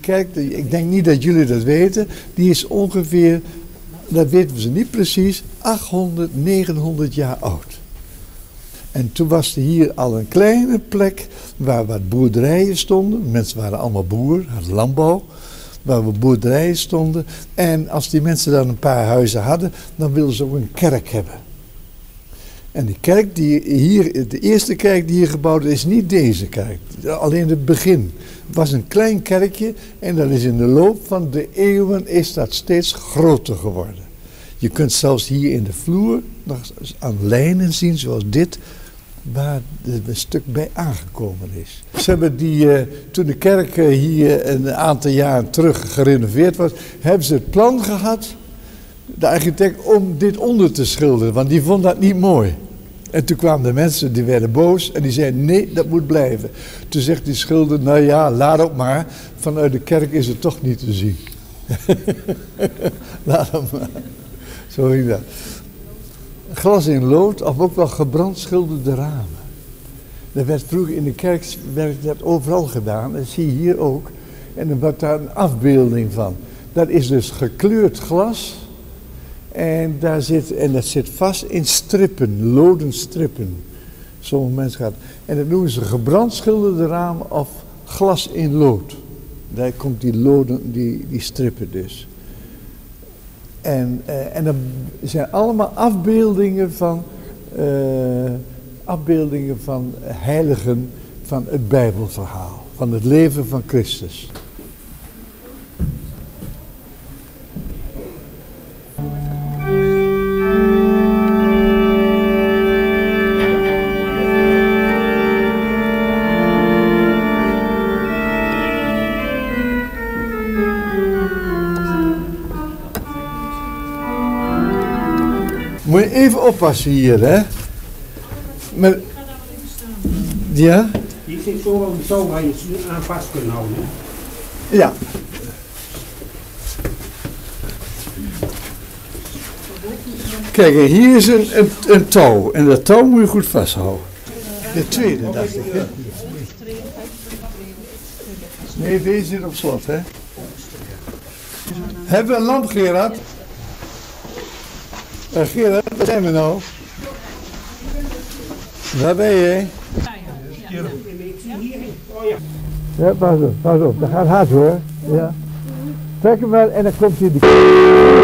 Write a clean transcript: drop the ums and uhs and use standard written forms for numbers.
kerk, ik denk niet dat jullie dat weten, die is ongeveer, dat weten we niet precies, 800, 900 jaar oud. En toen was er hier al een kleine plek waar wat boerderijen stonden. Mensen waren allemaal boer, hadden landbouw, waar we boerderijen stonden. En als die mensen dan een paar huizen hadden, dan wilden ze ook een kerk hebben. En die kerk die hier, de eerste kerk die hier gebouwd is, niet deze kerk. Alleen het begin. Het was een klein kerkje en dat is in de loop van de eeuwen is dat steeds groter geworden. Je kunt zelfs hier in de vloer nog aan lijnen zien, zoals dit, waar een stuk bij aangekomen is. Ze hebben toen de kerk hier een aantal jaren terug gerenoveerd was, hebben ze het plan gehad, de architect, om dit onder te schilderen, want die vond dat niet mooi. En toen kwamen de mensen, die werden boos en die zeiden nee, dat moet blijven. Toen zegt die schilder, nou ja, laat ook maar, vanuit de kerk is het toch niet te zien. Laat hem maar. Zo ging dat. Glas in lood, of ook wel gebrandschilderde ramen. Dat werd vroeger in de kerk werd dat overal gedaan, dat zie je hier ook. En er wordt daar een afbeelding van. Dat is dus gekleurd glas. En dat zit vast in strippen, loden strippen. Sommige mensen gaan. En dat noemen ze gebrandschilderde ramen of glas in lood. Daar komt die loden, die strippen dus. En dat zijn allemaal afbeeldingen van heiligen van het Bijbelverhaal, van het leven van Christus. Moet je even oppassen hier, hè? Maar, ja? Die zit zo waar je het aan vast kunt houden. Ja. Kijk, hier is een touw. En dat touw moet je goed vasthouden. De tweede, dacht ik, hè? Nee, deze zit op slot, hè? Hebben we een lamp, Gerard? Gerard, waar zijn we nou? Waar ben je? Ja, pas op, dat gaat hard hoor. Ja. Trek hem maar en dan komt hij.